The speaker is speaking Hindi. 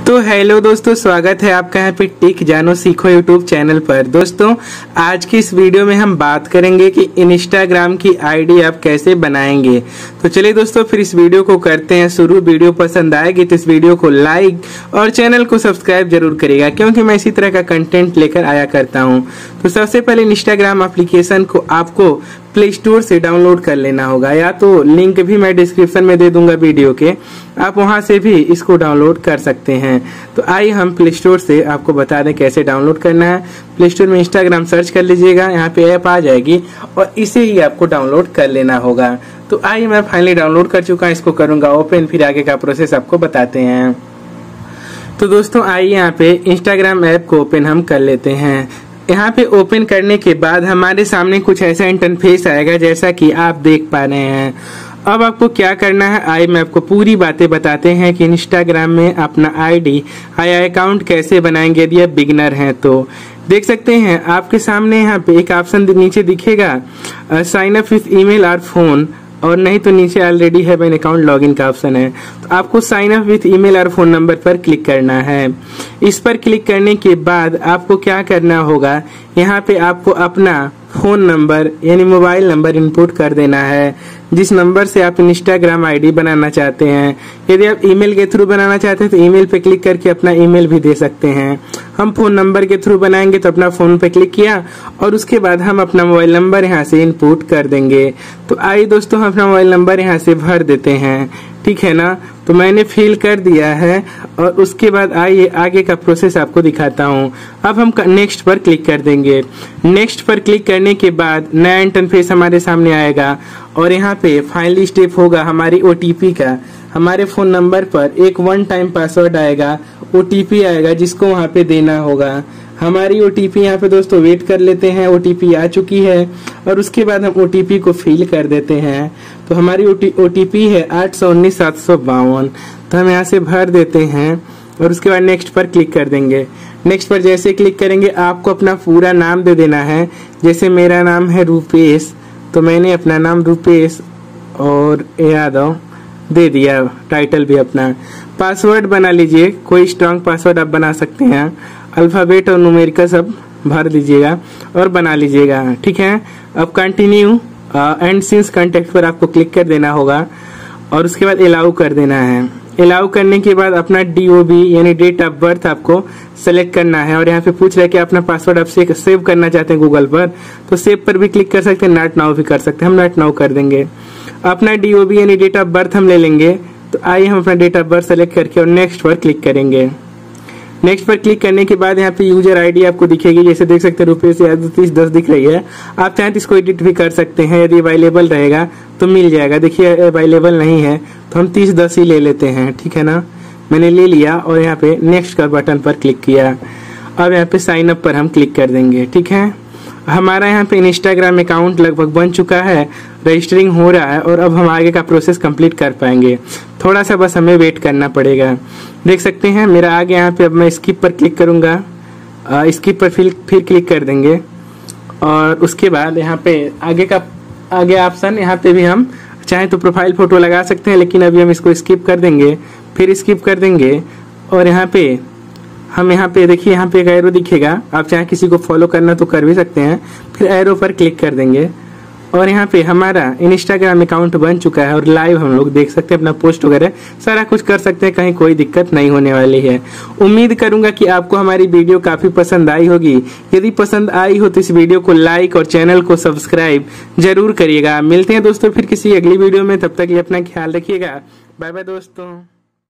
तो हेलो दोस्तों, स्वागत है आपका यहाँ पे टिक जानो सीखो यूट्यूब चैनल पर। दोस्तों आज की इस वीडियो में हम बात करेंगे कि इंस्टाग्राम की आईडी आप कैसे बनाएंगे। तो चलिए दोस्तों फिर इस वीडियो को करते हैं शुरू। वीडियो पसंद आएगी तो इस वीडियो को लाइक और चैनल को सब्सक्राइब जरूर करिएगा, क्योंकि मैं इसी तरह का कंटेंट लेकर आया करता हूँ। तो सबसे पहले इंस्टाग्राम एप्लीकेशन को आपको प्ले स्टोर से डाउनलोड कर लेना होगा, या तो लिंक भी मैं डिस्क्रिप्शन में दे दूंगा वीडियो के, आप वहां से भी इसको डाउनलोड कर सकते हैं। तो आइए हम प्ले स्टोर से आपको बता दें कैसे डाउनलोड करना है। प्ले स्टोर में इंस्टाग्राम सर्च कर लीजिएगा, यहाँ पे ऐप आ जाएगी और इसे ही आपको डाउनलोड कर लेना होगा। तो आइए मैं फाइनली डाउनलोड कर चुका हूँ, इसको करूंगा ओपन, फिर आगे का प्रोसेस आपको बताते हैं। तो दोस्तों आइए यहाँ पे इंस्टाग्राम ऐप को ओपन हम कर लेते हैं। यहाँ पे ओपन करने के बाद हमारे सामने कुछ ऐसा इंटरफेस आएगा जैसा कि आप देख पा रहे हैं। अब आपको क्या करना है, आइए मैं आपको पूरी बातें बताते हैं कि इंस्टाग्राम में अपना आईडी या अकाउंट कैसे बनाएंगे यदि आप बिगिनर हैं। तो देख सकते हैं आपके सामने यहाँ पे एक ऑप्शन नीचे दिखेगा, साइन अप विथ ईमेल और फोन, और नहीं तो नीचे ऑलरेडी है एन अकाउंट लॉगिन का ऑप्शन है। तो आपको साइन अप विथ ईमेल और फोन नंबर पर क्लिक करना है। इस पर क्लिक करने के बाद आपको क्या करना होगा, यहाँ पे आपको अपना फोन नंबर यानी मोबाइल नंबर इनपुट कर देना है, जिस नंबर से आप इंस्टाग्राम आईडी बनाना चाहते हैं। यदि आप ईमेल के थ्रू बनाना चाहते हैं तो ईमेल पे क्लिक करके अपना ईमेल भी दे सकते हैं। हम फोन नंबर के थ्रू बनाएंगे तो अपना फोन पे क्लिक किया और उसके बाद हम अपना मोबाइल नंबर यहाँ से इनपुट कर देंगे। तो आइए दोस्तों हम अपना मोबाइल नंबर यहाँ से भर देते हैं, ठीक है ना। तो मैंने फिल कर दिया है और उसके बाद आइए आगे का प्रोसेस आपको दिखाता हूँ। अब हम नेक्स्ट पर क्लिक कर देंगे। नेक्स्ट पर क्लिक करने के बाद नया इंटरफेस हमारे सामने आएगा और यहाँ पे फाइनली स्टेप होगा हमारी ओटीपी का। हमारे फोन नंबर पर एक वन टाइम पासवर्ड आएगा, ओटीपी आएगा जिसको वहाँ पे देना होगा। हमारी ओटीपी यहाँ पे दोस्तों वेट कर लेते हैं, ओटीपी आ चुकी है और उसके बाद हम ओटीपी को फिल कर देते हैं। तो हमारी ओटीपी है 819-752। तो हम यहाँ से भर देते हैं और उसके बाद नेक्स्ट पर क्लिक कर देंगे। नेक्स्ट पर जैसे क्लिक करेंगे आपको अपना पूरा नाम दे देना है। जैसे मेरा नाम है रूपेश, तो मैंने अपना नाम रूपेश और यादव दे दिया, टाइटल भी अपना। पासवर्ड बना लीजिए, कोई स्ट्रॉन्ग पासवर्ड आप बना सकते हैं, अल्फाबेट और न्यूमेरिकल सब भर दीजिएगा और बना लीजिएगा, ठीक है। अब कंटिन्यू एंड सिंस कांटेक्ट पर आपको क्लिक कर देना होगा और उसके बाद अलाउ कर देना है। अलाउ करने के बाद अपना DOB यानी डेट ऑफ बर्थ आपको सेलेक्ट करना है और यहाँ पे पूछ रहा है कि अपना पासवर्ड आप सेव करना चाहते हैं गूगल पर, तो सेव पर भी क्लिक कर सकते हैं, नॉट नाउ भी कर सकते हैं। हम नॉट नाउ कर देंगे। अपना DOB यानी डेट ऑफ बर्थ हम ले लेंगे। तो आइए हम अपना डेट ऑफ बर्थ सेलेक्ट करके और नेक्स्ट पर क्लिक करेंगे। नेक्स्ट पर क्लिक करने के बाद यहाँ पे यूजर आईडी आपको दिखेगी, जैसे देख सकते हैं रुपये याद 3010 दिख रही है। आप चाहें तो इसको एडिट भी कर सकते हैं, यदि अवेलेबल रहेगा तो मिल जाएगा। देखिए अवेलेबल नहीं है तो हम 3010 ही ले लेते हैं, ठीक है ना। मैंने ले लिया और यहाँ पे नेक्स्ट का बटन पर क्लिक किया। अब यहाँ पे साइन अप पर हम क्लिक कर देंगे, ठीक है। हमारा यहाँ पे इंस्टाग्राम अकाउंट लगभग बन चुका है, रजिस्टरिंग हो रहा है और अब हम आगे का प्रोसेस कंप्लीट कर पाएंगे। थोड़ा सा बस हमें वेट करना पड़ेगा। देख सकते हैं मेरा आगे यहाँ पे, अब मैं स्किप पर क्लिक करूंगा, स्किप पर फिर क्लिक कर देंगे और उसके बाद यहाँ पे आगे ऑप्शन, यहाँ पे भी हम चाहे तो प्रोफाइल फोटो लगा सकते हैं, लेकिन अभी हम इसको स्किप कर देंगे, फिर स्किप कर देंगे और यहाँ पे हम यहाँ पे देखिए यहाँ पे एक एरो दिखेगा, आप चाहे किसी को फॉलो करना तो कर भी सकते हैं। फिर एरो पर क्लिक कर देंगे और यहाँ पे हमारा इंस्टाग्राम अकाउंट बन चुका है और लाइव हम लोग देख सकते हैं, अपना पोस्ट वगैरह सारा कुछ कर सकते हैं, कहीं कोई दिक्कत नहीं होने वाली है। उम्मीद करूंगा कि आपको हमारी वीडियो काफी पसंद आई होगी। यदि पसंद आई हो तो इस वीडियो को लाइक और चैनल को सब्सक्राइब जरूर करिएगा। मिलते हैं दोस्तों फिर किसी अगली वीडियो में, तब तक ये अपना ख्याल रखिएगा। बाय बाय दोस्तों।